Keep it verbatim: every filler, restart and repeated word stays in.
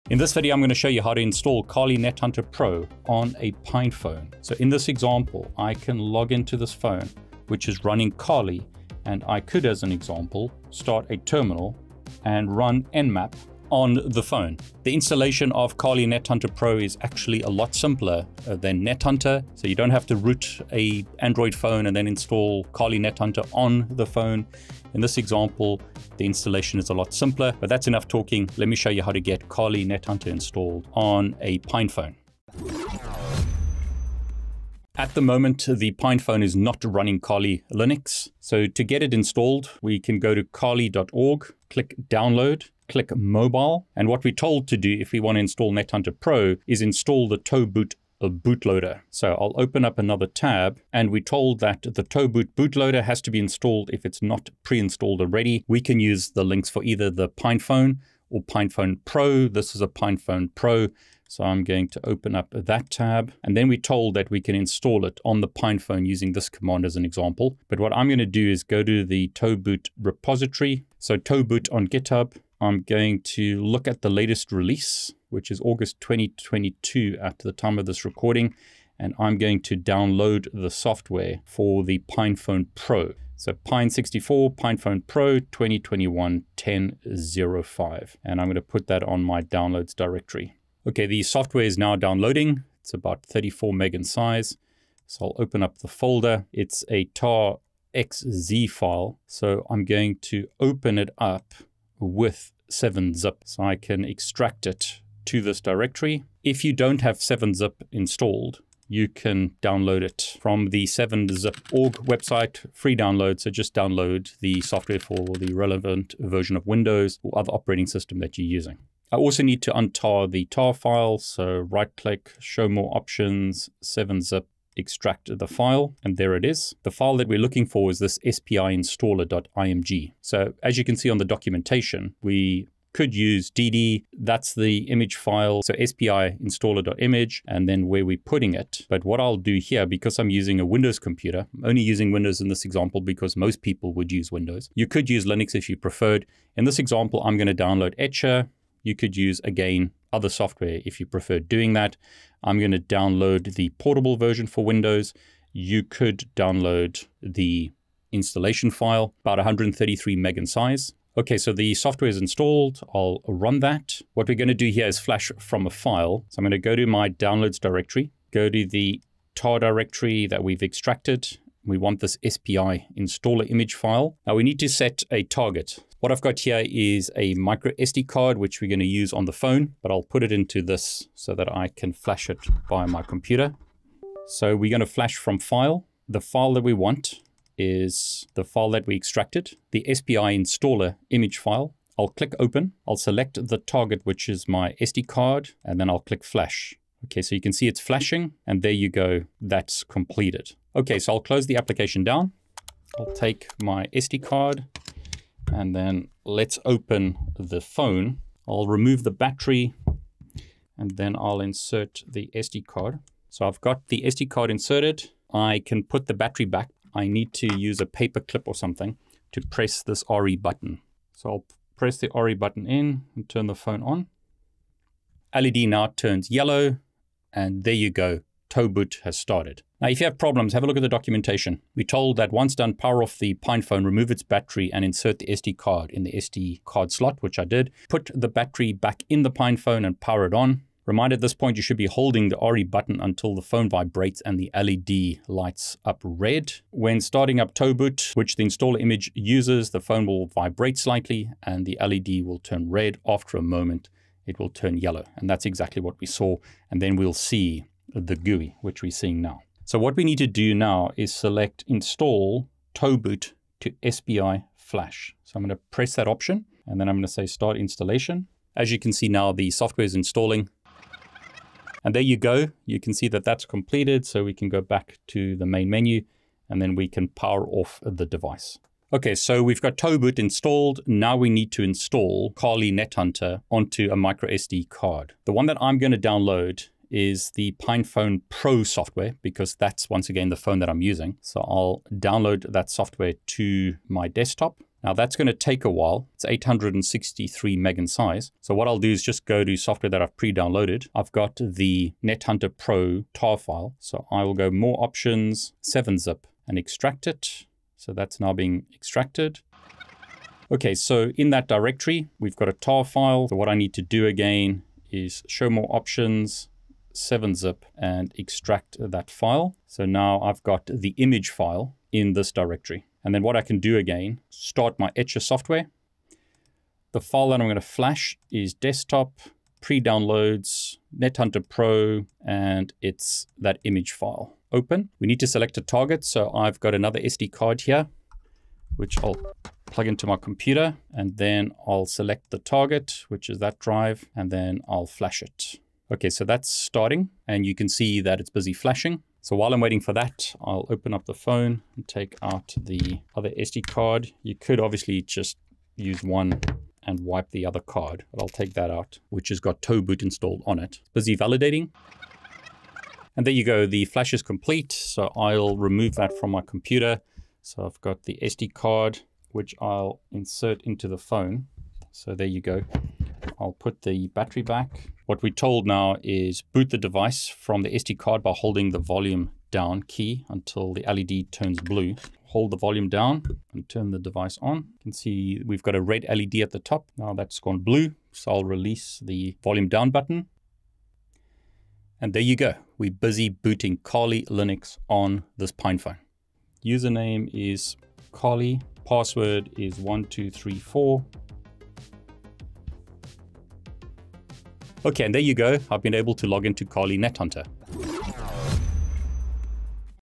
In this video, I'm going to show you how to install Kali NetHunter Pro on a Pine phone. So in this example, I can log into this phone, which is running Kali, and I could, as an example, start a terminal and run Nmap on the phone. The installation of Kali NetHunter Pro is actually a lot simpler than NetHunter, so you don't have to root a Android phone and then install Kali NetHunter on the phone. In this example, the installation is a lot simpler, but that's enough talking. Let me show you how to get Kali NetHunter installed on a Pine phone. At the moment, the Pine phone is not running Kali Linux. So to get it installed, we can go to kali dot org, click download, click mobile. And what we're told to do if we want to install NetHunter Pro is install the tow boot a bootloader. So I'll open up another tab, and we're told that the tow boot bootloader has to be installed if it's not pre-installed already. We can use the links for either the Pine phone or Pine phone Pro. This is a Pine phone Pro. So I'm going to open up that tab, and then we're told that we can install it on the Pine phone using this command as an example. But what I'm going to do is go to the tow boot repository. So tow boot on GitHub. I'm going to look at the latest release, which is August twenty twenty-two at the time of this recording, and I'm going to download the software for the Pine phone Pro. So Pine sixty-four, Pine phone Pro twenty twenty-one ten oh five, and I'm going to put that on my downloads directory. Okay, the software is now downloading. It's about thirty-four meg in size. So I'll open up the folder. It's a tar X Z file. So I'm going to open it up with seven zip. So I can extract it to this directory. If you don't have seven zip installed, you can download it from the seven zip dot org website, free download. So just download the software for the relevant version of Windows or other operating system that you're using. I also need to untar the tar file. So right click, show more options, seven zip, extract the file, and there it is. The file that we're looking for is this S P I installer dot I M G. So as you can see on the documentation, we could use D D, that's the image file, so S P I installer dot image, and then where we're putting it. But what I'll do here, because I'm using a Windows computer, I'm only using Windows in this example because most people would use Windows. You could use Linux if you preferred. In this example, I'm going to download Etcher. You could use, again, other software if you prefer doing that. I'm going to download the portable version for Windows. You could download the installation file, about one hundred thirty-three meg in size. Okay, so the software is installed. I'll run that. What we're going to do here is flash from a file. So I'm going to go to my downloads directory, go to the tar directory that we've extracted. We want this S P I installer image file. Now we need to set a target. What I've got here is a micro S D card, which we're going to use on the phone, but I'll put it into this so that I can flash it via my computer. So we're going to flash from file. The file that we want is the file that we extracted, the S P I installer image file. I'll click open. I'll select the target, which is my S D card, and then I'll click flash. Okay, so you can see it's flashing, and there you go. That's completed. Okay, so I'll close the application down. I'll take my S D card, and then let's open the phone. I'll remove the battery, and then I'll insert the S D card. So I've got the S D card inserted. I can put the battery back. I need to use a paper clip or something to press this R E button. So I'll press the R E button in and turn the phone on. L E D now turns yellow, and there you go. Tow boot has started. Now, if you have problems, have a look at the documentation. We're told that once done, power off the Pine phone, remove its battery, and insert the S D card in the S D card slot, which I did. Put the battery back in the Pine phone and power it on. Remind at this point, you should be holding the R E button until the phone vibrates and the L E D lights up red. When starting up tow boot, which the installer image uses, the phone will vibrate slightly and the L E D will turn red. After a moment, it will turn yellow. And that's exactly what we saw. And then we'll see the G U I, which we're seeing now. So what we need to do now is select install tow boot to S P I flash. So I'm going to press that option, and then I'm going to say start installation. As you can see now, the software is installing. And there you go. You can see that that's completed. So we can go back to the main menu, and then we can power off the device. Okay, so we've got tow boot installed. Now we need to install Kali NetHunter onto a micro S D card. The one that I'm going to download is the Pine phone Pro software, because that's once again the phone that I'm using. So I'll download that software to my desktop. Now that's going to take a while. It's eight hundred sixty-three meg in size. So what I'll do is just go to software that I've pre-downloaded. I've got the NetHunter Pro tar file. So I will go more options, seven zip, and extract it. So that's now being extracted. Okay, so in that directory, we've got a tar file. So what I need to do again is show more options, seven zip, and extract that file. So now I've got the image file in this directory. And then what I can do again, start my etcher software. The file that I'm going to flash is desktop, pre-downloads, NetHunter Pro, and it's that image file. Open. We need to select a target. So I've got another S D card here, which I'll plug into my computer, and then I'll select the target, which is that drive, and then I'll flash it. Okay, so that's starting, and you can see that it's busy flashing. So while I'm waiting for that, I'll open up the phone and take out the other S D card. You could obviously just use one and wipe the other card, but I'll take that out, which has got Tow Boot installed on it. Busy validating. And there you go, the flash is complete. So I'll remove that from my computer. So I've got the S D card, which I'll insert into the phone. So there you go. I'll put the battery back. What we're told now is boot the device from the S D card by holding the volume down key until the L E D turns blue. Hold the volume down and turn the device on. You can see we've got a red L E D at the top. Now that's gone blue. So I'll release the volume down button. And there you go. We're busy booting Kali Linux on this PinePhone. Username is Kali. Password is one two three four. Okay, and there you go. I've been able to log into Kali NetHunter.